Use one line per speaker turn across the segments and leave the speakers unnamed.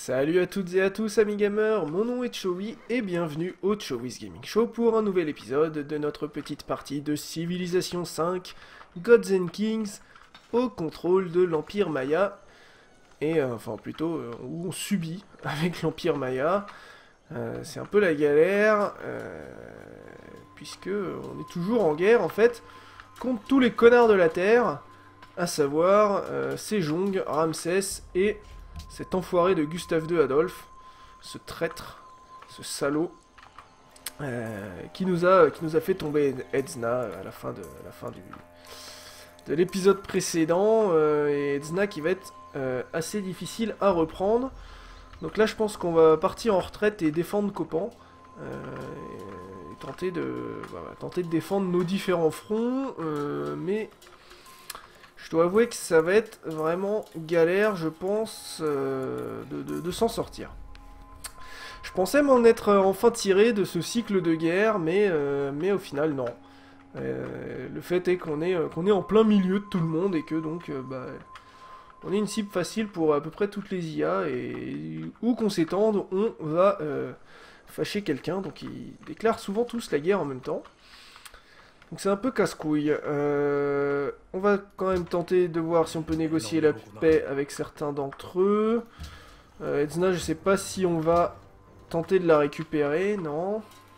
Salut à toutes et à tous amis gamers, mon nom est Chowi et bienvenue au Chowi's Gaming Show pour un nouvel épisode de notre petite partie de Civilization V Gods and Kings au contrôle de l'Empire Maya. Et enfin plutôt où on subit avec l'Empire Maya. C'est un peu la galère puisque on est toujours en guerre en fait contre tous les connards de la Terre, à savoir Sejong, Ramsès et cet enfoiré de Gustave II Adolphe, ce traître, ce salaud, qui nous a fait tomber Edna à la fin de l'épisode précédent, et Edna qui va être assez difficile à reprendre. Donc là je pense qu'on va partir en retraite et défendre Copan, et tenter de défendre nos différents fronts, mais je dois avouer que ça va être vraiment galère, je pense, de s'en sortir. Je pensais m'en être enfin tiré de ce cycle de guerre, mais au final, non. Le fait est qu'on est en plein milieu de tout le monde et que donc, on est une cible facile pour à peu près toutes les IA, et où qu'on s'étende, on va fâcher quelqu'un, donc ils déclarent souvent tous la guerre en même temps. Donc c'est un peu casse-couille. On va quand même tenter de voir si on peut négocier la paix avec certains d'entre eux. Edna, je sais pas si on va tenter de la récupérer, non.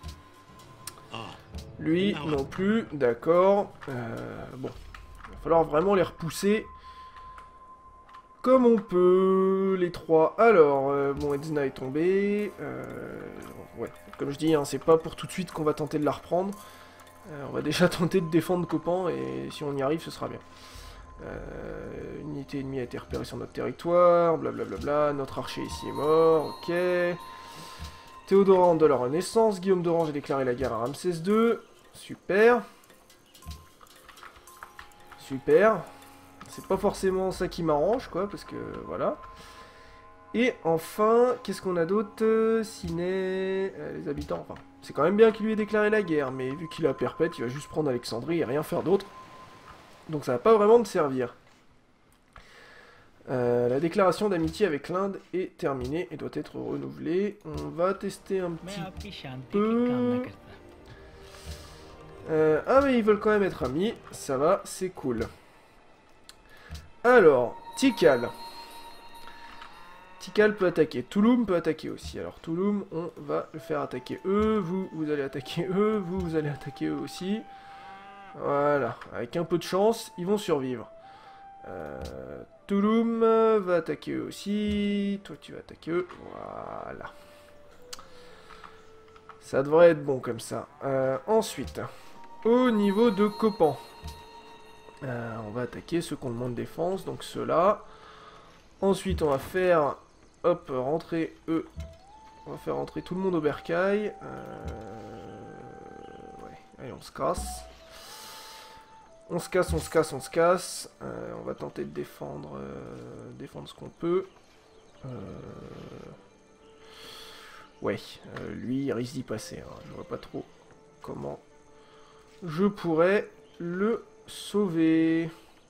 Lui, non plus, d'accord. Bon, il va falloir vraiment les repousser comme on peut, les trois. Alors, bon, Edna est tombée. Ouais, comme je dis, hein, c'est pas pour tout de suite qu'on va tenter de la reprendre. On va déjà tenter de défendre Copan, et si on y arrive, ce sera bien. Une unité ennemie a été repérée sur notre territoire, blablabla, notre archer ici est mort, ok. Théodorante de la Renaissance, Guillaume d'Orange a déclaré la guerre à Ramsès II, super. Super. C'est pas forcément ça qui m'arrange, quoi, parce que, voilà. Et enfin, qu'est-ce qu'on a d'autre? Ciné, les habitants, enfin... C'est quand même bien qu'il lui ait déclaré la guerre, mais vu qu'il a perpète, il va juste prendre Alexandrie et rien faire d'autre. Donc ça va pas vraiment te servir. La déclaration d'amitié avec l'Inde est terminée et doit être renouvelée. On va tester un petit peu... ah mais ils veulent quand même être amis, ça va, c'est cool. Alors, Tikal. Tikal peut attaquer, Touloum peut attaquer aussi. Alors Touloum, on va le faire attaquer eux, vous allez attaquer eux, vous allez attaquer eux aussi. Voilà, avec un peu de chance, ils vont survivre. Touloum va attaquer eux aussi, toi tu vas attaquer eux, voilà. Ça devrait être bon comme ça. Ensuite, au niveau de Copan, on va attaquer ceux qui ont le moins de défense, donc ceux-là. Ensuite, on va faire... Hop, rentrer eux. On va faire rentrer tout le monde au bercail. Ouais, allez, on se casse. On se casse, on se casse, on se casse. On va tenter de défendre, défendre ce qu'on peut. Ouais, lui, il risque d'y passer. Hein. Je vois pas trop comment je pourrais le sauver.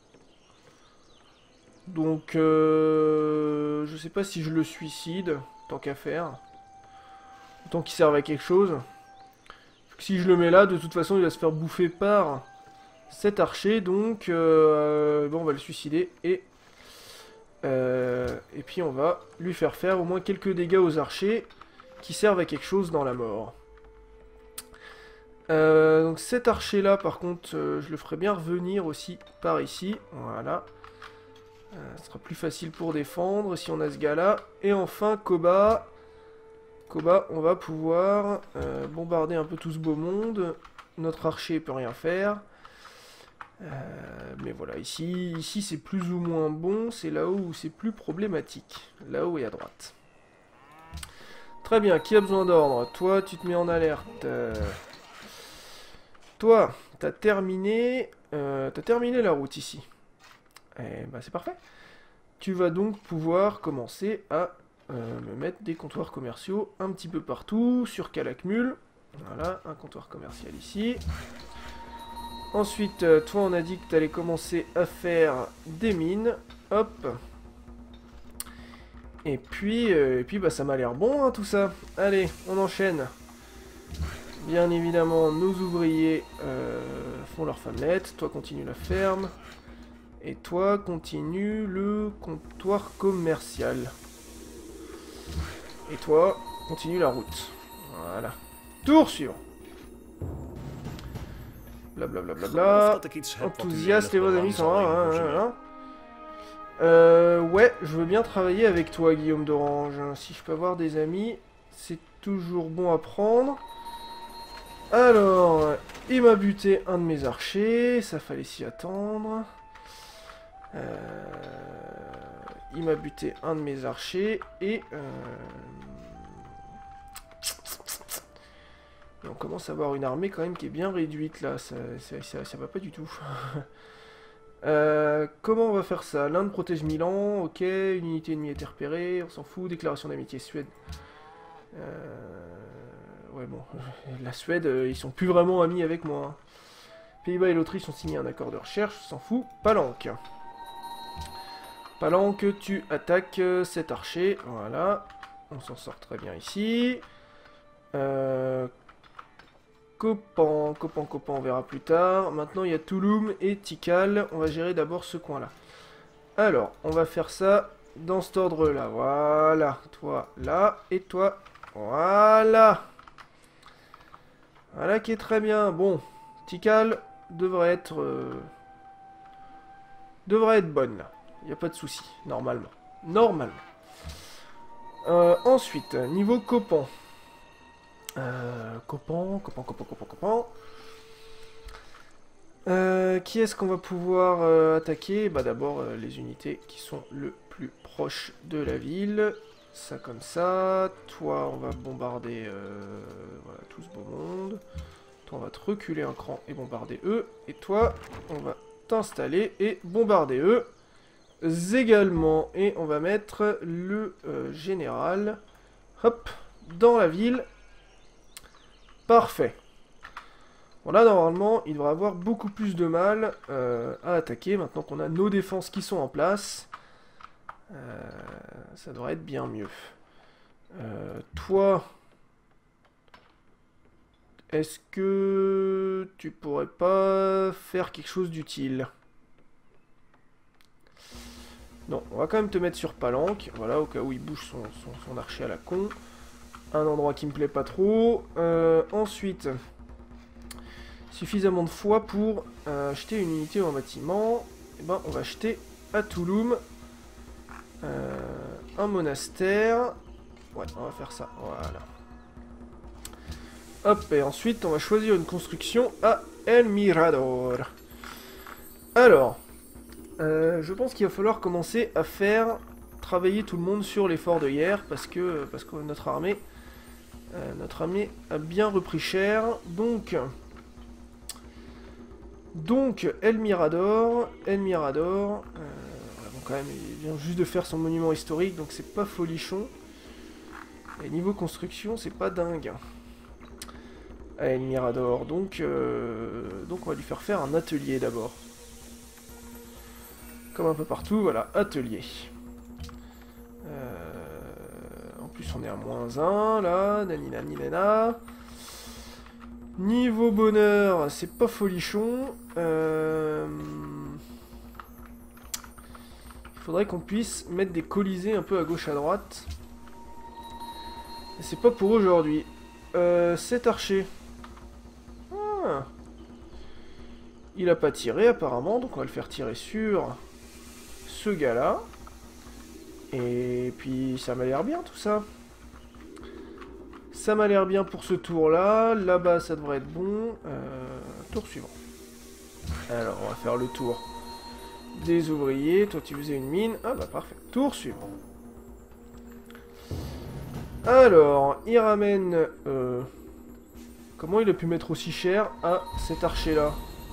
Donc, je sais pas si je le suicide, tant qu'à faire. Tant qu'il serve à quelque chose. Si je le mets là, de toute façon, il va se faire bouffer par cet archer. Donc, bon, on va le suicider. Et puis, on va lui faire au moins quelques dégâts aux archers qui servent à quelque chose dans la mort. Donc, cet archer-là, par contre, je le ferai bien revenir aussi par ici. Voilà. Ce sera plus facile pour défendre si on a ce gars-là. Et enfin, Koba. Koba, on va pouvoir bombarder un peu tout ce beau monde. Notre archer peut rien faire. Mais voilà, ici c'est plus ou moins bon. C'est là-haut où c'est plus problématique. Là-haut et à droite. Très bien, qui a besoin d'ordre? Toi, tu te mets en alerte. Toi, t'as terminé la route ici. Et bah c'est parfait. Tu vas donc pouvoir commencer à me mettre des comptoirs commerciaux un petit peu partout, sur Calakmul. Voilà, un comptoir commercial ici. Ensuite, toi on a dit que tu allais commencer à faire des mines. Hop. Et puis bah, ça m'a l'air bon, hein, tout ça. Allez, on enchaîne. Bien évidemment, nos ouvriers font leur femmelette. Toi, continue la ferme. Et toi, continue le comptoir commercial. Et toi, continue la route. Voilà. Tour suivant. Blablabla. Enthousiaste, les vos amis sont là. Ouais, je veux bien travailler avec toi, Guillaume d'Orange. Si je peux avoir des amis, c'est toujours bon à prendre. Alors, il m'a buté un de mes archers, ça fallait s'y attendre. Il m'a buté un de mes archers et on commence à avoir une armée quand même qui est bien réduite là, ça va pas du tout. Comment on va faire ça? L'Inde protège Milan, ok, une unité ennemie a été repérée, on s'en fout, déclaration d'amitié Suède. Ouais bon, la Suède, ils sont plus vraiment amis avec moi. Pays-Bas et l'Autriche ont signé un accord de recherche, on s'en fout. Palanque. Palanque, tu attaques cet archer, voilà. On s'en sort très bien ici. Copan, on verra plus tard. Maintenant, il y a Touloum et Tikal. On va gérer d'abord ce coin-là. Alors, on va faire ça dans cet ordre-là. Voilà. Toi, là. Et toi, voilà. Voilà qui est très bien. Bon, Tikal devrait être bonne, là. Il n'y a pas de souci, normalement. Ensuite, niveau Copan. Copan. Qui est-ce qu'on va pouvoir attaquer? Bah d'abord les unités qui sont le plus proches de la ville. Ça comme ça. Toi on va bombarder voilà, tout ce beau monde. Toi on va te reculer un cran et bombarder eux. Et toi on va t'installer et bombarder eux également. Et on va mettre le général hop dans la ville. Parfait. Bon là normalement il devrait avoir beaucoup plus de mal à attaquer maintenant qu'on a nos défenses qui sont en place. Ça devrait être bien mieux. Toi, est-ce que tu pourrais pas faire quelque chose d'utile? Non, on va quand même te mettre sur Palanque, voilà, au cas où il bouge son archer à la con. Un endroit qui me plaît pas trop. Ensuite, suffisamment de foi pour acheter une unité ou un bâtiment. Et ben, on va acheter à Touloum un monastère. Ouais, on va faire ça. Voilà. Hop, et ensuite, on va choisir une construction à El Mirador. Alors, je pense qu'il va falloir commencer à faire travailler tout le monde sur l'effort de hier parce que notre armée a bien repris cher. Donc El Mirador, bon, quand même, il vient juste de faire son monument historique, donc c'est pas folichon. Et niveau construction, c'est pas dingue. El Mirador, donc on va lui faire un atelier d'abord. Comme un peu partout, voilà, atelier. En plus, on est à -1, là, nanina. Niveau bonheur, c'est pas folichon. Il faudrait qu'on puisse mettre des colisées un peu à gauche à droite. Et c'est pas pour aujourd'hui. Cet archer. Ah. Il a pas tiré apparemment, donc on va le faire tirer sur ce gars-là. Et puis ça m'a l'air bien tout ça. Ça m'a l'air bien pour ce tour-là. Là-bas, ça devrait être bon. Tour suivant. Alors, on va faire le tour des ouvriers. Toi, tu faisais une mine. Ah bah parfait. Tour suivant. Alors, il ramène... comment il a pu mettre aussi cher à cet archer-là?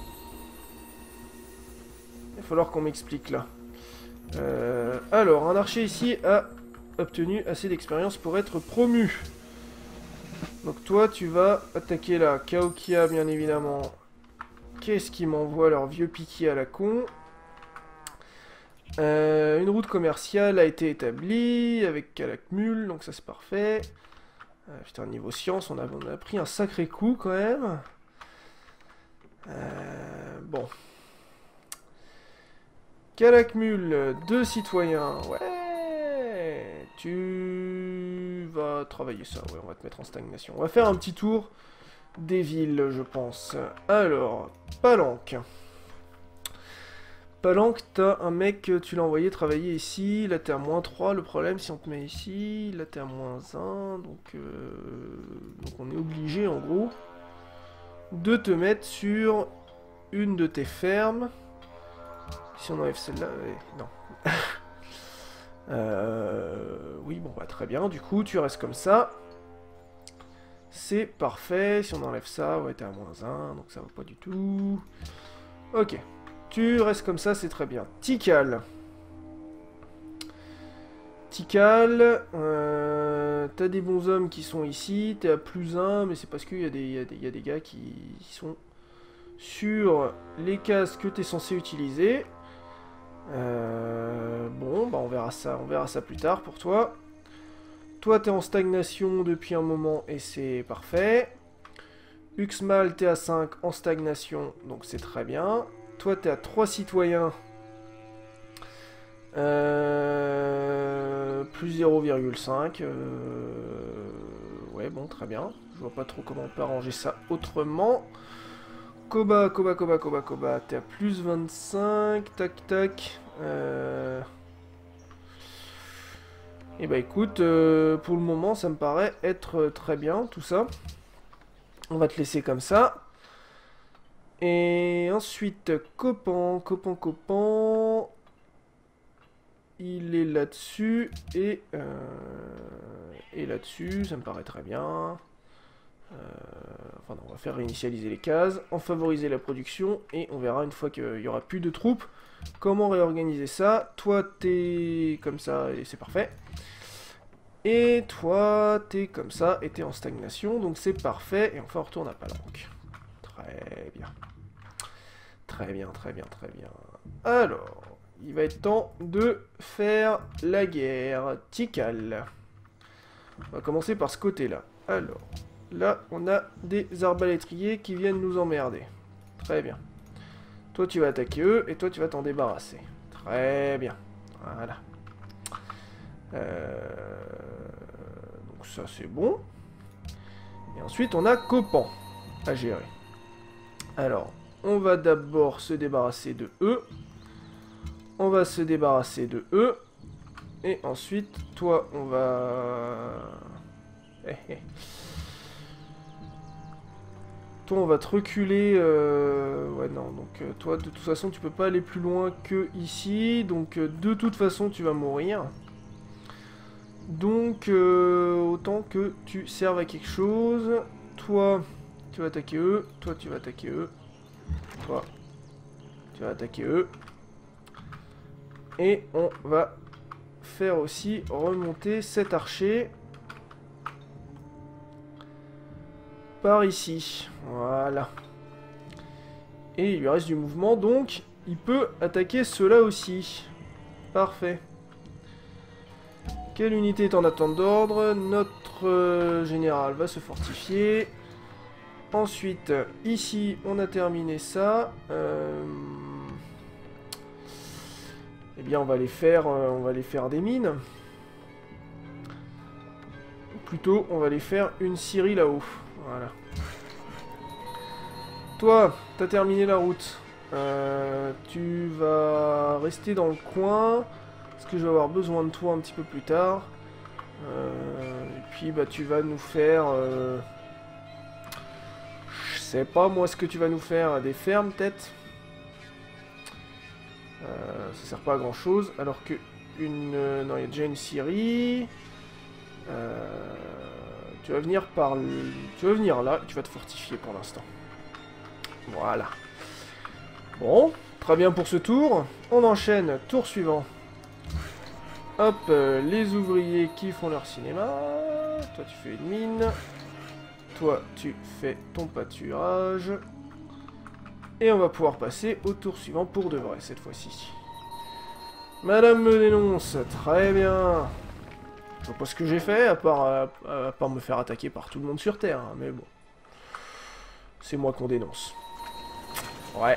Il va falloir qu'on m'explique là. Alors, un archer ici a obtenu assez d'expérience pour être promu. Donc toi, tu vas attaquer là. Cahokia, bien évidemment. Qu'est-ce qu'ils m'envoient, leur vieux piquier à la con? Une route commerciale a été établie avec Calakmul, donc ça c'est parfait. Putain, niveau science, on a pris un sacré coup quand même. Bon. Calakmul, 2 citoyens. Ouais. Tu vas travailler ça. Ouais, on va te mettre en stagnation. On va faire un petit tour des villes, je pense. Alors, Palanque. Palanque, t'as un mec, tu l'as envoyé travailler ici. Là, t'es à -3. Le problème, si on te met ici, là, t'es à -1. Donc on est obligé, en gros, de te mettre sur une de tes fermes. Si on enlève celle-là, non. Oui, bon, bah très bien. Du coup, tu restes comme ça. C'est parfait. Si on enlève ça, ouais, t'es à -1, donc ça va pas du tout. Ok. Tu restes comme ça, c'est très bien. Tikal. Tikal, t'as des bons hommes qui sont ici. T'es à +1, mais c'est parce qu'il y a des gars qui sont sur les cases que t'es censé utiliser. Bon, bah on verra ça plus tard pour toi. Toi, t'es en stagnation depuis un moment et c'est parfait. Uxmal, t'es à 5 en stagnation, donc c'est très bien. Toi, t'es à 3 citoyens. Plus 0,5. Ouais, bon, très bien. Je vois pas trop comment on peut arranger ça autrement. Koba, t'es à +25. Tac, tac. Et bah écoute, pour le moment, ça me paraît être très bien, tout ça. On va te laisser comme ça. Et ensuite, Copan. Il est là-dessus. Et là-dessus, ça me paraît très bien. Enfin non, on va faire réinitialiser les cases, en favoriser la production, et on verra une fois qu'il n'y aura plus de troupes, comment réorganiser ça. Toi, t'es comme ça, et c'est parfait. Et toi, t'es comme ça, et t'es en stagnation, donc c'est parfait. Et enfin, on retourne à Palanque. Très bien. Très bien. Alors, il va être temps de faire la guerre. Tikal. On va commencer par ce côté-là. Alors, là, on a des arbalétriers qui viennent nous emmerder. Très bien. Toi, tu vas attaquer eux, et toi, tu vas t'en débarrasser. Très bien. Voilà. Donc ça, c'est bon. Et ensuite, on a Copan à gérer. Alors, on va d'abord se débarrasser de eux. On va se débarrasser de eux. Et ensuite, toi, on va... Toi, on va te reculer... Ouais, non, donc toi, de toute façon, tu peux pas aller plus loin que ici. Donc, de toute façon, tu vas mourir. Donc, autant que tu serves à quelque chose. Toi, tu vas attaquer eux. Toi, tu vas attaquer eux. Toi, tu vas attaquer eux. Et on va faire aussi remonter cet archer par ici. Voilà. Et il lui reste du mouvement, donc il peut attaquer ceux-là aussi. Parfait. Quelle unité est en attente d'ordre? Notre général va se fortifier. Ensuite, ici, on a terminé ça. Eh bien, on va les faire des mines. Ou plutôt, on va les faire une scierie là-haut. Voilà. Toi, t'as terminé la route. Tu vas rester dans le coin. Parce que je vais avoir besoin de toi un petit peu plus tard. Et puis, bah, tu vas nous faire... je sais pas, moi, ce que tu vas nous faire. Des fermes, peut-être. Ça sert pas à grand-chose. Alors que une... non, il y a déjà une scierie. Tu vas venir par... Tu vas venir là. Et tu vas te fortifier pour l'instant. Voilà. Bon, très bien pour ce tour. On enchaîne, tour suivant. Hop, les ouvriers qui font leur cinéma. Toi, tu fais une mine. Toi, tu fais ton pâturage. Et on va pouvoir passer au tour suivant pour de vrai, cette fois-ci. Madame me dénonce. Très bien. Je vois pas ce que j'ai fait, à part me faire attaquer par tout le monde sur Terre. Hein, mais bon. C'est moi qu'on dénonce. Ouais.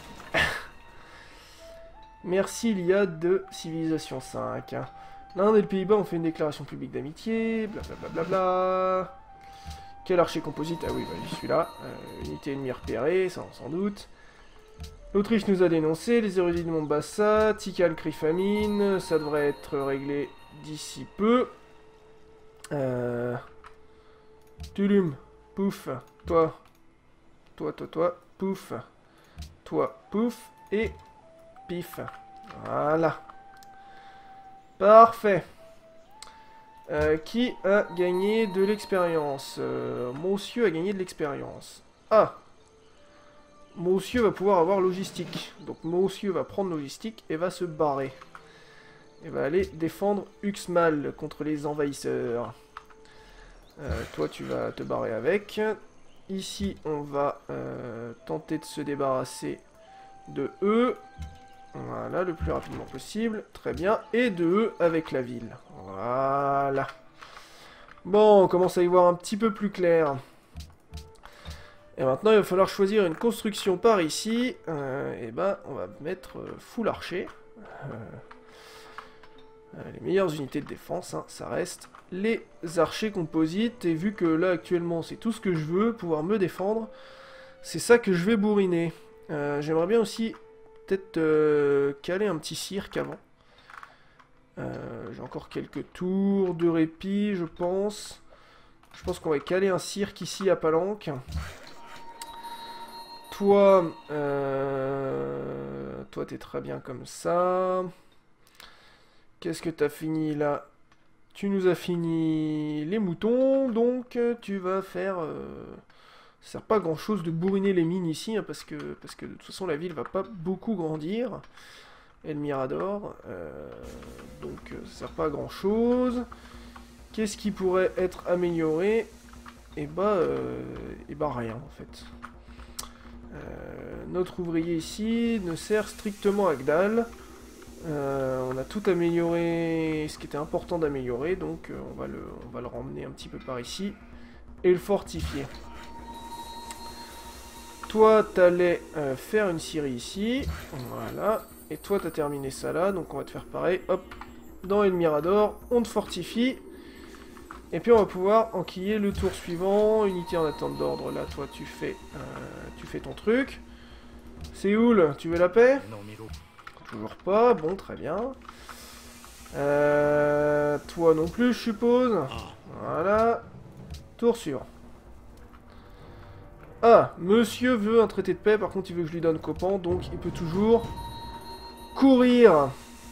Merci l'IA de Civilisation 5. L'Inde et le Pays-Bas ont fait une déclaration publique d'amitié, blablabla. Bla bla bla. Quel archer composite? Ah oui, bah, j'y suis là. Unité ennemie repérée, ça on s'en doute. L'Autriche nous a dénoncé, les érudits de Mombasa, Tikal crie famine, ça devrait être réglé d'ici peu. Tulum, pouf, toi, pouf, toi, pouf, et pif. Voilà. Parfait. Qui a gagné de l'expérience? Monsieur a gagné de l'expérience. Ah! Monsieur va pouvoir avoir logistique. Donc Monsieur va prendre logistique et va se barrer. Et va aller défendre Uxmal contre les envahisseurs. Toi tu vas te barrer avec. Ici on va tenter de se débarrasser de eux. Voilà, le plus rapidement possible. Très bien. Et de eux avec la ville. Voilà. Bon, on commence à y voir un petit peu plus clair. Et maintenant, il va falloir choisir une construction par ici. Et ben, on va mettre full archer. Les meilleures unités de défense, hein, ça reste les archers composites. Et vu que là, actuellement, c'est tout ce que je veux, pouvoir me défendre, c'est ça que je vais bourriner. J'aimerais bien aussi peut-être caler un petit cirque avant. J'ai encore quelques tours de répit, je pense. Je pense qu'on va caler un cirque ici à Palanque. Toi, toi t'es très bien comme ça. Qu'est-ce que t'as fini là? Tu nous as fini les moutons, donc tu vas faire... Ça sert pas à grand chose de bourriner les mines ici, hein, parce que de toute façon la ville va pas beaucoup grandir. Et le Mirador, donc ça sert pas à grand chose. Qu'est-ce qui pourrait être amélioré? Et bah rien en fait. Notre ouvrier ici ne sert strictement à que dalle. On a tout amélioré, ce qui était important d'améliorer, donc on va le ramener un petit peu par ici et le fortifier. Toi, t'allais faire une scierie ici, voilà, et toi, t'as terminé ça là, donc on va te faire pareil, hop, dans El Mirador, on te fortifie, et puis on va pouvoir enquiller le tour suivant, unité en attente d'ordre, là, toi, tu fais ton truc. Séoul, tu veux la paix? Toujours pas, bon, très bien. Toi non plus, je suppose. Voilà, tour sûr. Ah, monsieur veut un traité de paix, par contre il veut que je lui donne Copan, donc il peut toujours courir.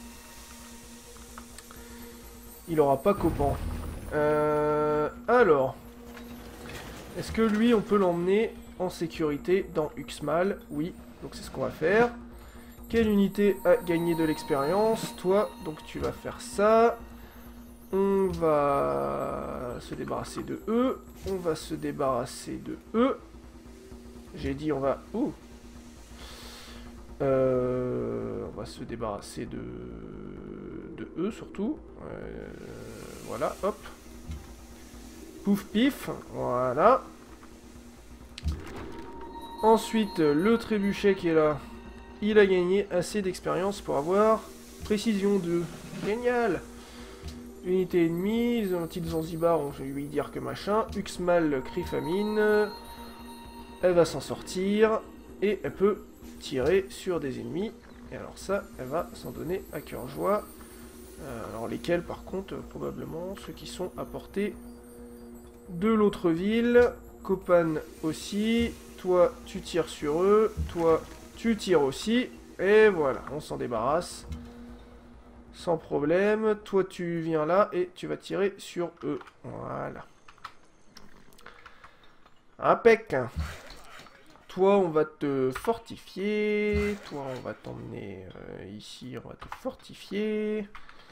Il aura pas Copan. Alors, est-ce que lui on peut l'emmener en sécurité dans Uxmal? Oui, donc c'est ce qu'on va faire. Quelle unité a gagné de l'expérience? Toi, donc tu vas faire ça. On va se débarrasser de eux. On va se débarrasser de eux. J'ai dit on va... Ouh. On va se débarrasser de eux surtout. Voilà, hop. Pouf pif, voilà. Ensuite, le trébuchet qui est là, il a gagné assez d'expérience pour avoir précision 2. Génial. Unité ennemie, les petites Zanzibar, on va lui dire que machin. Uxmal crie famine. Elle va s'en sortir. Et elle peut tirer sur des ennemis. Et alors ça, elle va s'en donner à cœur joie. Alors lesquels par contre, probablement ceux qui sont à portée de l'autre ville. Copan aussi. Toi, tu tires sur eux. Toi, tu tires aussi. Et voilà, on s'en débarrasse. Sans problème. Toi, tu viens là et tu vas tirer sur eux. Voilà. Impec. Toi, on va te fortifier. Toi, on va t'emmener ici. On va te fortifier.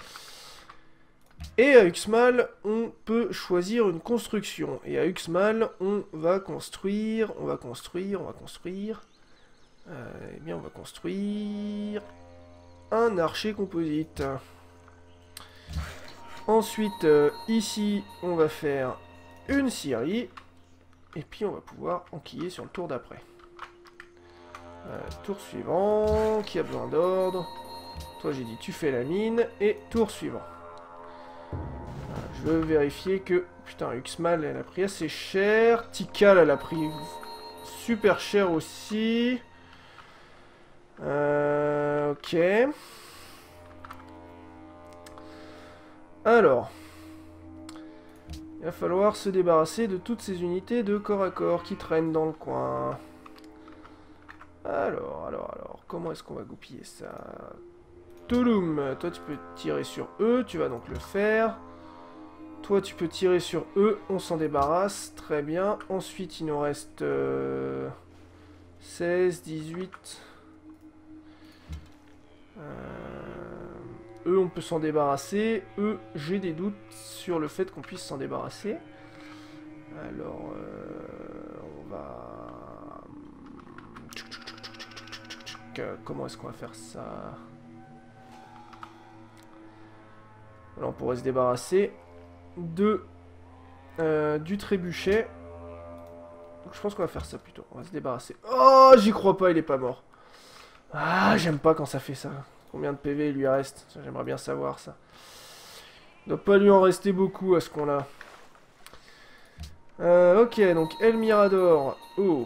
Et à Uxmal, on peut choisir une construction. Et à Uxmal, on va construire. Eh bien, on va construire... un archer composite. Ensuite, ici, on va faire une scierie. Et puis, on va pouvoir enquiller sur le tour d'après. Tour suivant. Qui a besoin d'ordre? Toi, j'ai dit, tu fais la mine. Et tour suivant. Je veux vérifier que... Putain, Uxmal, elle a pris assez cher. Tikal, elle a pris super cher aussi. Ok. Alors. Il va falloir se débarrasser de toutes ces unités de corps à corps qui traînent dans le coin. Alors. Comment est-ce qu'on va goupiller ça? Touloum, toi tu peux tirer sur eux, tu vas donc le faire. Toi tu peux tirer sur eux, on s'en débarrasse, très bien. Ensuite il nous reste 16, 18. Eux on peut s'en débarrasser. Eux j'ai des doutes sur le fait qu'on puisse s'en débarrasser. Alors on va... Comment est-ce qu'on va faire ça? Alors on pourrait se débarrasser de du trébuchet. Donc je pense qu'on va faire ça plutôt. On va se débarrasser. Oh, j'y crois pas, il est pas mort. Ah, j'aime pas quand ça fait ça. Combien de PV il lui reste? J'aimerais bien savoir ça. Il doit pas lui en rester beaucoup à ce qu'on-là. Ok, donc El Mirador. Oh.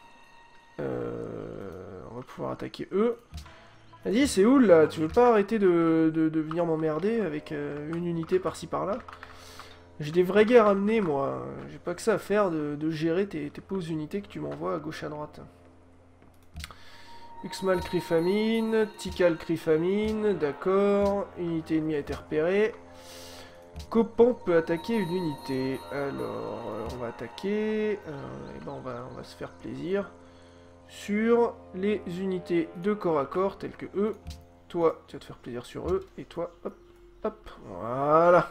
On va pouvoir attaquer eux. Vas-y, c'est où là? Tu veux pas arrêter de venir m'emmerder avec une unité par-ci par-là? J'ai des vraies guerres à mener, moi. J'ai pas que ça à faire de gérer tes pauvres unités que tu m'envoies à gauche à droite. Uxmal crie famine, Tikal crie famine, d'accord. Unité ennemie a été repérée. Copan peut attaquer une unité. Alors, on va attaquer. Et ben on va se faire plaisir. Sur les unités de corps à corps telles que eux. Toi, tu vas te faire plaisir sur eux. Et toi, hop, hop, voilà.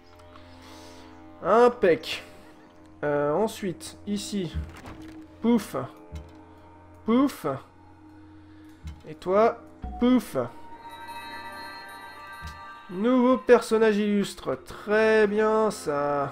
Impec. Ensuite, ici. Pouf. Pouf. Et toi, pouf. Nouveau personnage illustre. Très bien, ça.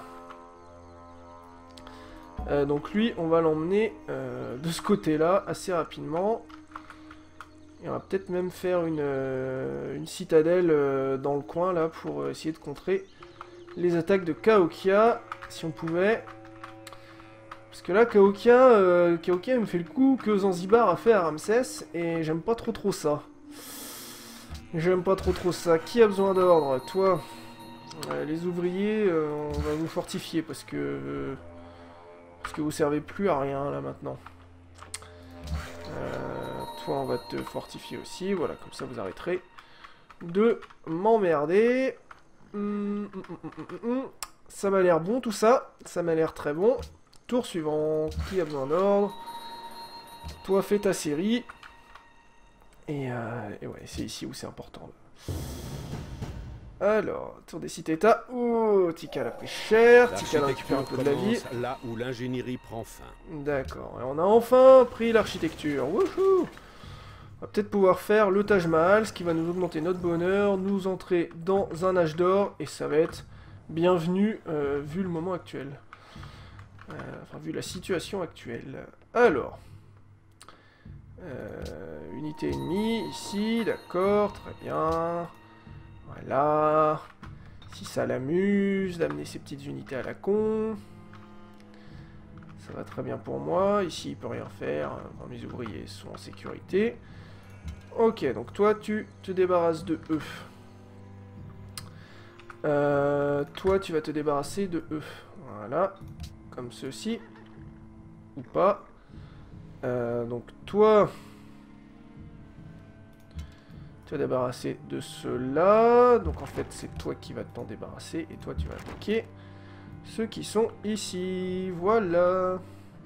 Donc lui, on va l'emmener de ce côté-là assez rapidement. Et on va peut-être même faire une citadelle dans le coin là pour essayer de contrer les attaques de Cahokia, si on pouvait. Parce que là, Cahokia me fait le coup que Zanzibar a fait à Ramsès, et j'aime pas trop ça. J'aime pas trop ça. Qui a besoin d'ordre? Toi. Les ouvriers, on va vous fortifier parce que vous servez plus à rien là maintenant. Toi, on va te fortifier aussi. Voilà, comme ça vous arrêterez de m'emmerder. Ça m'a l'air bon tout ça. Ça m'a l'air très bon. Tour suivant. Qui a besoin d'ordre? Toi, fais ta série. Et ouais, c'est ici où c'est important. Alors, tour des cités-états. Oh, Tikal a pris cher. Tikal a récupéré un peu de la vie.
Là où l'ingénierie prend fin.
D'accord. Et on a enfin pris l'architecture. Wouhou! On va peut-être pouvoir faire le Taj Mahal, ce qui va nous augmenter notre bonheur, nous entrer dans un âge d'or, et ça va être bienvenu vu le moment actuel. Enfin, vu la situation actuelle. Alors. Unité ennemie, ici, d'accord, très bien. Voilà. Si ça l'amuse d'amener ses petites unités à la con. Ça va très bien pour moi. Ici, il peut rien faire. Mes ouvriers sont en sécurité. Ok, donc toi, tu te débarrasses de eux. Toi, tu vas te débarrasser de eux. Voilà. Comme ceci. Ou pas. Donc toi... Tu vas débarrasser de ceux-là. Donc en fait, c'est toi qui vas t'en débarrasser. Et toi, tu vas attaquer ceux qui sont ici. Voilà.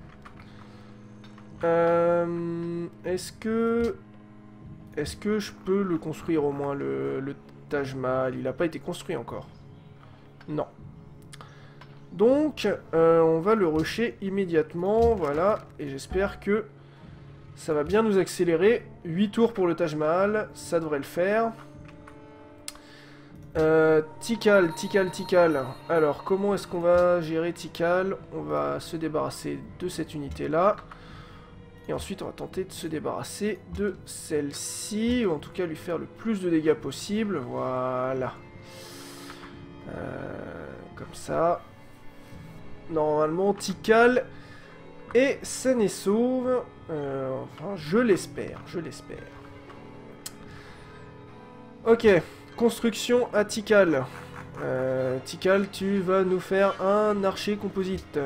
Est-ce que je peux le construire au moins, le Taj Mahal? Il n'a pas été construit encore. Non. Donc, on va le rusher immédiatement. Voilà. Et j'espère que ça va bien nous accélérer. 8 tours pour le Taj Mahal, ça devrait le faire. Tikal, Tikal, Tikal. Alors, comment est-ce qu'on va gérer Tikal? On va se débarrasser de cette unité-là. Et ensuite, on va tenter de se débarrasser de celle-ci. Ou en tout cas, lui faire le plus de dégâts possible. Voilà. Comme ça. Normalement, Tikal est saine et sauve. Enfin, je l'espère, je l'espère. Ok. Construction à Tikal. Tikal, tu vas nous faire un archer composite.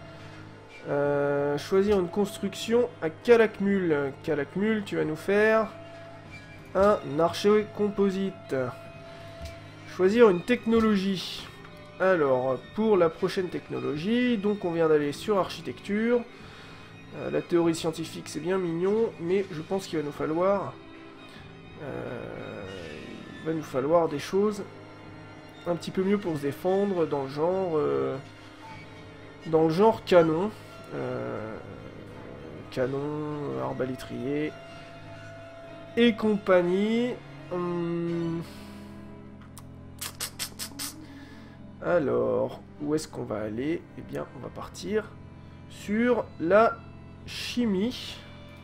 Choisir une construction à Calakmul. Calakmul, tu vas nous faire un archer composite. Choisir une technologie. Alors, pour la prochaine technologie, donc on vient d'aller sur architecture. La théorie scientifique, c'est bien mignon, mais je pense qu'il va nous falloir... il va nous falloir des choses un petit peu mieux pour se défendre, dans le genre canon. Canon, arbalétrier et compagnie. Alors, où est-ce qu'on va aller? Eh bien, on va partir sur la chimie.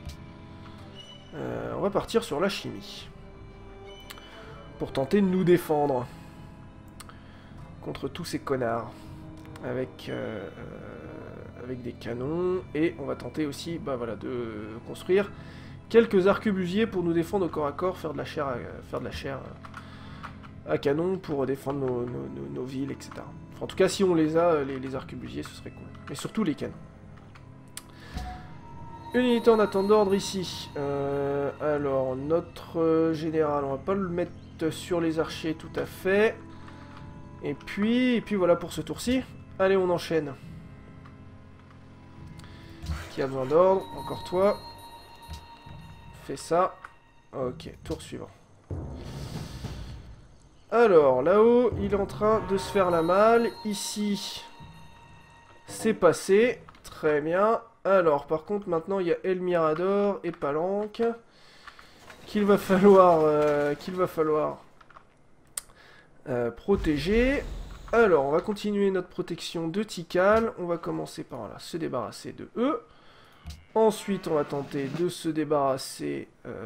On va partir sur la chimie. Pour tenter de nous défendre contre tous ces connards. Avec des canons. Et on va tenter aussi voilà, de construire quelques arquebusiers pour nous défendre au corps à corps, faire de la chair à canon pour défendre nos villes, etc. Enfin, en tout cas, si on les a, les arquebusiers, ce serait cool. Mais surtout les canons. Une unité en attente d'ordre ici. Alors, notre général, on va pas le mettre sur les archers tout à fait. Et puis voilà pour ce tour-ci. Allez, on enchaîne. Qui a besoin d'ordre? Encore toi. Fais ça. Ok, tour suivant. Alors, là-haut, il est en train de se faire la malle. Ici, c'est passé. Très bien. Alors, par contre, maintenant, il y a El Mirador et Palanque. Qu'il va falloir protéger. Alors, on va continuer notre protection de Tikal. On va commencer par là, se débarrasser de eux. Ensuite, on va tenter de se débarrasser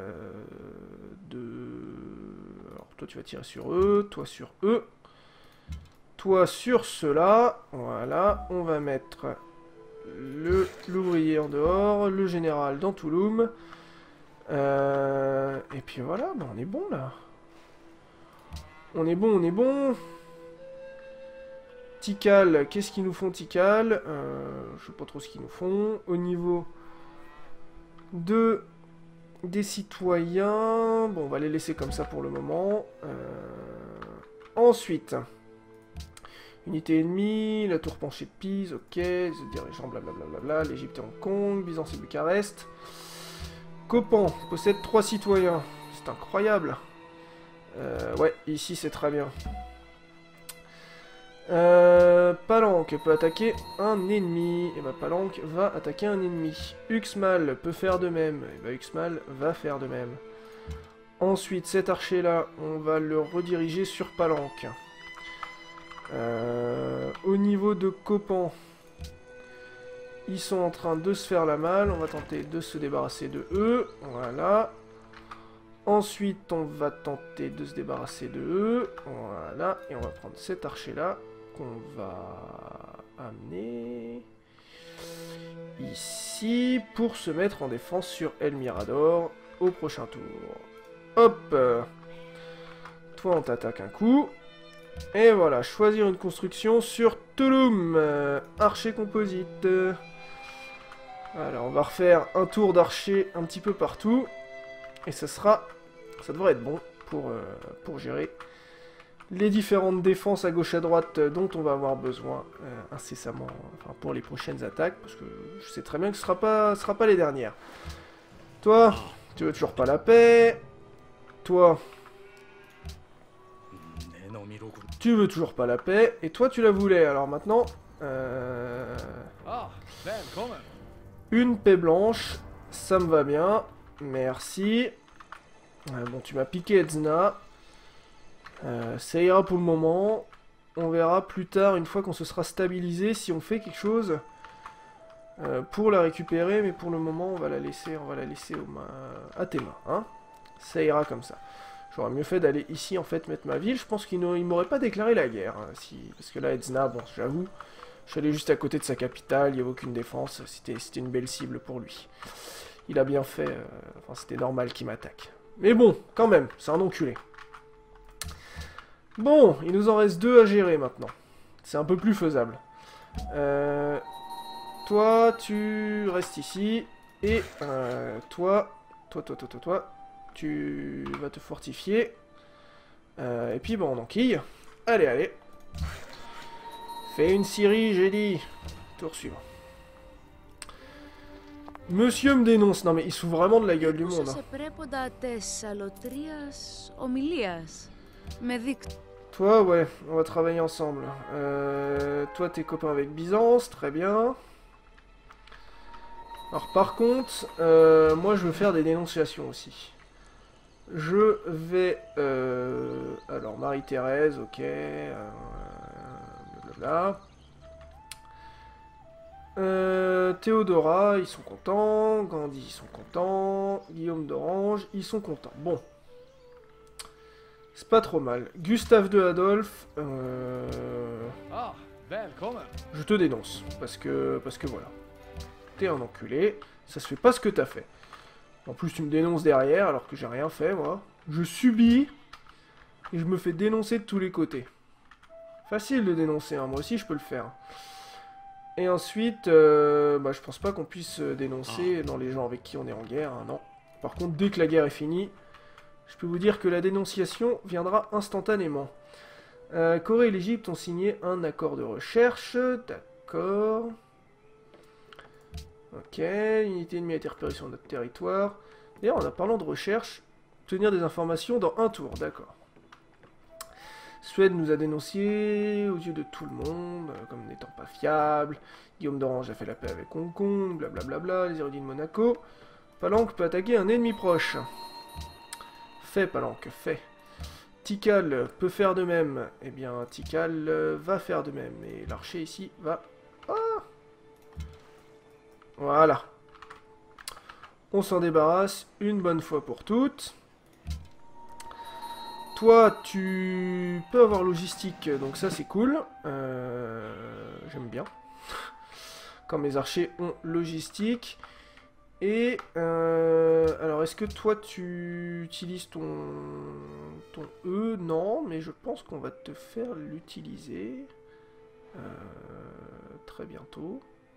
de... Alors, toi, tu vas tirer sur eux, toi sur eux. Toi sur ceux-là. Voilà, on va mettre l'ouvrier en dehors, le général dans Touloum. Et puis voilà, on est bon, là. On est bon, on est bon. Tikal, qu'est-ce qu'ils nous font Tikal? Je sais pas trop ce qu'ils nous font. Au niveau des citoyens, bon, on va les laisser comme ça pour le moment. Ensuite, unité ennemie, la tour penchée de Pise, ok, les dirigeants, blablabla, l'Égypte et Hong Kong, Byzance et Bucarest. Copan possède 3 citoyens, c'est incroyable. Ouais, ici c'est très bien. Palanque peut attaquer un ennemi. Et bah Palanque va attaquer un ennemi. Uxmal peut faire de même. Et bah Uxmal va faire de même. Ensuite, cet archer là, on va le rediriger sur Palanque. Au niveau de Copan, ils sont en train de se faire la malle. On va tenter de se débarrasser de eux. Voilà. Ensuite, on va tenter de se débarrasser de eux. Voilà. Et on va prendre cet archer là qu'on va amener ici pour se mettre en défense sur El Mirador au prochain tour. Hop! Toi, on t'attaque un coup. Et voilà, choisir une construction sur Touloum. Archer composite. Voilà, on va refaire un tour d'archer un petit peu partout. Et ça devrait être bon pour gérer les différentes défenses à gauche à droite dont on va avoir besoin incessamment, enfin pour les prochaines attaques, parce que je sais très bien que ce sera pas les dernières. Toi, tu veux toujours pas la paix. Toi, tu veux toujours pas la paix. Et toi, tu la voulais. Alors maintenant, une paix blanche, ça me va bien. Merci. Bon, tu m'as piqué Edzna. Ça ira pour le moment. On verra plus tard, une fois qu'on se sera stabilisé, si on fait quelque chose pour la récupérer. Mais pour le moment, on va la laisser à tes mains. Hein, ça ira comme ça. J'aurais mieux fait d'aller ici, en fait, mettre ma ville. Je pense qu'il m'aurait pas déclaré la guerre. Hein, parce que là, Etzna, bon, j'avoue, je suis allé juste à côté de sa capitale, il n'y avait aucune défense. C'était une belle cible pour lui. Il a bien fait. Enfin, c'était normal qu'il m'attaque. Mais bon, quand même, c'est un enculé. Bon, il nous en reste 2 à gérer maintenant. C'est un peu plus faisable. Toi, tu restes ici. Et toi, tu vas te fortifier. Et puis, bon, on enquille. Allez, allez. Fais une scierie, j'ai dit. Tour suivant. Monsieur me dénonce. Non, mais il s'ouvre vraiment de la gueule du monde. Toi, ouais, on va travailler ensemble. Toi, t'es copain avec Byzance, très bien. Alors, par contre, moi, je veux faire des dénonciations aussi. Je vais... alors, Marie-Thérèse, ok. Blablabla. Théodora, ils sont contents. Gandhi, ils sont contents. Guillaume d'Orange, ils sont contents. Bon. C'est pas trop mal. Gustave II Adolphe, je te dénonce. Parce que voilà. T'es un enculé. Ça se fait pas ce que t'as fait. En plus, tu me dénonces derrière alors que j'ai rien fait, moi. Je subis. Et je me fais dénoncer de tous les côtés. Facile de dénoncer, hein. Moi aussi je peux le faire. Et ensuite, je pense pas qu'on puisse dénoncer dans les gens avec qui on est en guerre, hein, non. Par contre, dès que la guerre est finie, je peux vous dire que la dénonciation viendra instantanément. Corée et l'Égypte ont signé un accord de recherche. D'accord. Ok, l'unité ennemie a été repérée sur notre territoire. D'ailleurs, en parlant de recherche, obtenir des informations dans un tour, d'accord. Suède nous a dénoncé aux yeux de tout le monde, comme n'étant pas fiable. Guillaume d'Orange a fait la paix avec Hong Kong, blablabla, les érudits de Monaco. Palanque peut attaquer un ennemi proche. Fais, Palanque, fais. Tikal peut faire de même. Eh bien, Tikal va faire de même. Et l'archer ici va... Ah, voilà. On s'en débarrasse une bonne fois pour toutes. Toi, tu peux avoir logistique, donc ça c'est cool. J'aime bien. Quand mes archers ont logistique. Et alors, est-ce que toi tu utilises ton E? Non, mais je pense qu'on va te faire l'utiliser très bientôt.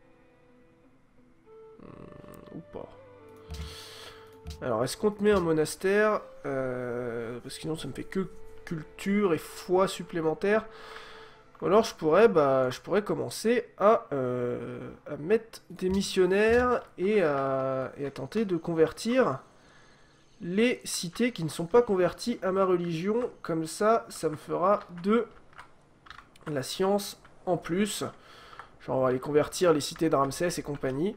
Ou pas. Alors, est-ce qu'on te met un monastère parce que sinon ça me fait que culture et foi supplémentaire. Ou alors je pourrais commencer à mettre des missionnaires et à tenter de convertir les cités qui ne sont pas converties à ma religion. Comme ça, ça me fera de la science en plus. Genre on va aller convertir les cités de Ramsès et compagnie.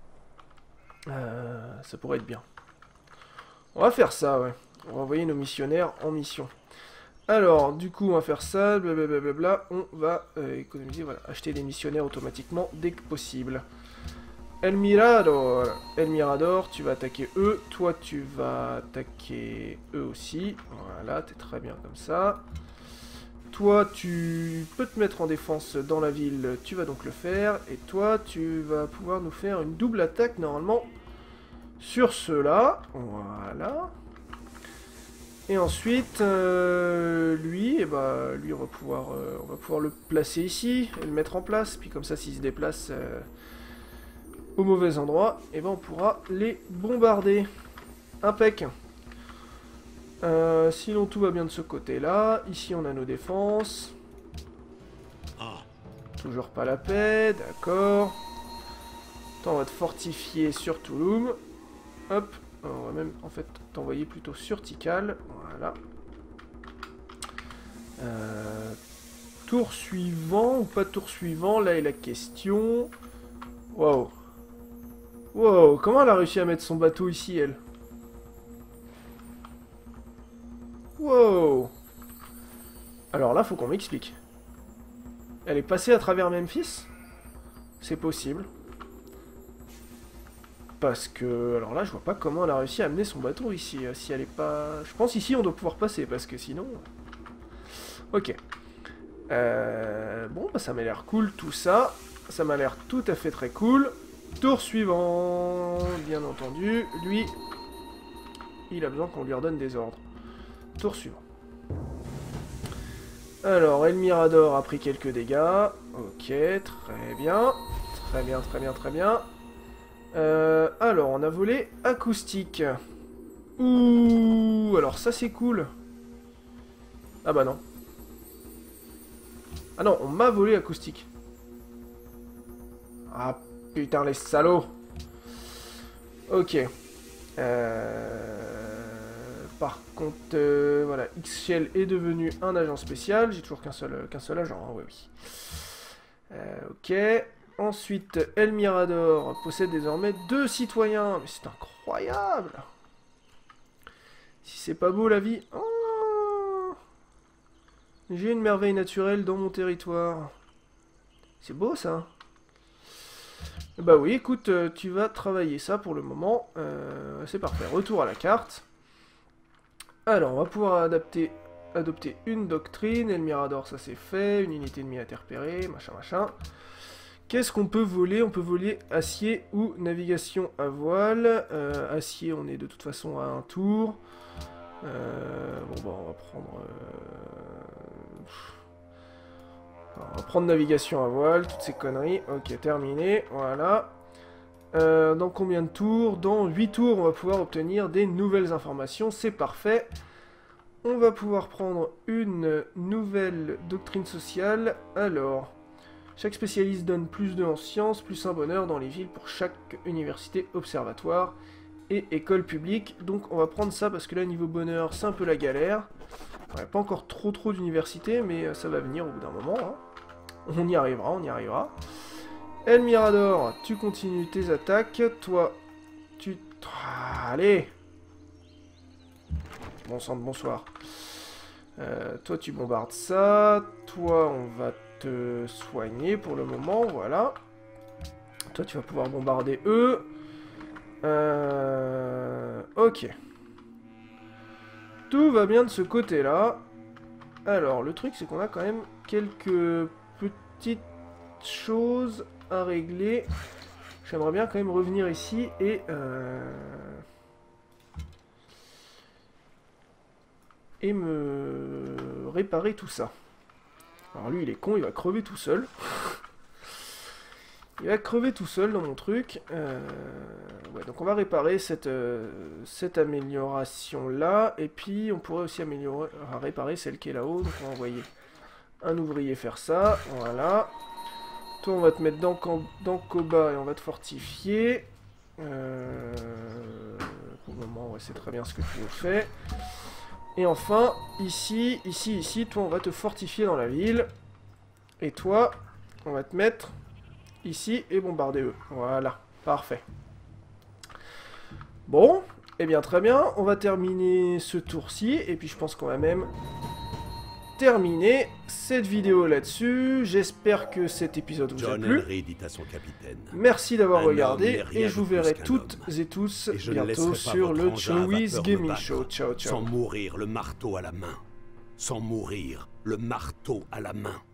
Ça pourrait être bien. On va faire ça, ouais. On va envoyer nos missionnaires en mission. Alors, du coup, on va faire ça, blablabla. On va économiser, voilà, acheter des missionnaires automatiquement dès que possible. El Mirador, tu vas attaquer eux. Toi, tu vas attaquer eux aussi. Voilà, t'es très bien comme ça. Toi, tu peux te mettre en défense dans la ville, tu vas donc le faire. Et toi, tu vas pouvoir nous faire une double attaque, normalement, sur ceux-là. Voilà. Et ensuite, lui, lui on va pouvoir le placer ici, et le mettre en place. Puis comme ça, s'il se déplace au mauvais endroit, et on pourra les bombarder. Impec. Sinon, tout va bien de ce côté-là. Ici, on a nos défenses. Toujours pas la paix, d'accord. Attends, on va te fortifier sur Touloum. Hop. On va même, en fait, t'envoyer plutôt sur Tikal. Voilà. Tour suivant ou pas tour suivant, là est la question. Wow. Wow, comment elle a réussi à mettre son bateau ici, elle? Wow. Alors là, faut qu'on m'explique. Elle est passée à travers Memphis? C'est possible. Parce que... Alors là, je vois pas comment elle a réussi à amener son bateau ici. Si elle est pas... Je pense ici, on doit pouvoir passer, parce que sinon... Ok. Bon, bah ça m'a l'air cool, tout ça. Ça m'a l'air tout à fait très cool. Tour suivant, bien entendu. Lui, il a besoin qu'on lui redonne des ordres. Tour suivant. Alors, El Mirador a pris quelques dégâts. Ok, très bien. Très bien, très bien, très bien. Alors, on a volé acoustique. Ouh, alors ça c'est cool. Ah bah non. Ah non, on m'a volé acoustique. Ah putain les salauds. Ok. Par contre, voilà, X-Shell est devenu un agent spécial. J'ai toujours qu'un seul agent, hein, ouais, oui. Ok. Ensuite, El Mirador possède désormais 2 citoyens. Mais c'est incroyable. Si c'est pas beau la vie... Oh, j'ai une merveille naturelle dans mon territoire. C'est beau ça. Bah oui, écoute, tu vas travailler ça pour le moment. C'est parfait. Retour à la carte. Alors, on va pouvoir adopter une doctrine. El Mirador, ça c'est fait. Une unité ennemie interpérée, machin, machin. Qu'est-ce qu'on peut voler? On peut voler acier ou navigation à voile. Acier, on est de toute façon à un tour. Bon, bah, on va prendre navigation à voile, toutes ces conneries. Ok, terminé, voilà. Dans combien de tours? Dans 8 tours, on va pouvoir obtenir des nouvelles informations. C'est parfait. On va pouvoir prendre une nouvelle doctrine sociale. Alors... Chaque spécialiste donne plus 2 en sciences, plus un bonheur dans les villes pour chaque université, observatoire et école publique. Donc on va prendre ça parce que là, niveau bonheur, c'est un peu la galère. Ouais, pas encore trop d'universités, mais ça va venir au bout d'un moment. Hein. On y arrivera, on y arrivera. El Mirador, tu continues tes attaques. Toi, tu... allez! Bon sang de bonsoir. Toi, tu bombardes ça. Toi, on va... te soigner pour le moment, voilà. Toi, tu vas pouvoir bombarder eux. Ok. Tout va bien de ce côté-là. Alors, le truc, c'est qu'on a quand même quelques petites choses à régler. J'aimerais bien quand même revenir ici et me réparer tout ça. Alors lui, il est con, il va crever tout seul. Il va crever tout seul dans mon truc. Ouais, donc on va réparer cette amélioration-là. Et puis, on pourrait aussi réparer celle qui est là-haut. Donc on va envoyer un ouvrier faire ça. Voilà. Toi, on va te mettre dans Koba et on va te fortifier. Pour le moment, ouais, c'est très bien ce que tu fais. Et enfin, ici, toi, on va te fortifier dans la ville. Et toi, on va te mettre ici et bombarder eux. Voilà, parfait. Bon, eh bien très bien, on va terminer ce tour-ci. Et puis je pense qu'on va même terminer cette vidéo là-dessus. J'espère que cet épisode vous a plu. Merci d'avoir regardé et je vous verrai toutes et tous bientôt sur le Chowies Gaming Show. Ciao, ciao.
Sans mourir le marteau à la main. Sans mourir le marteau à la main.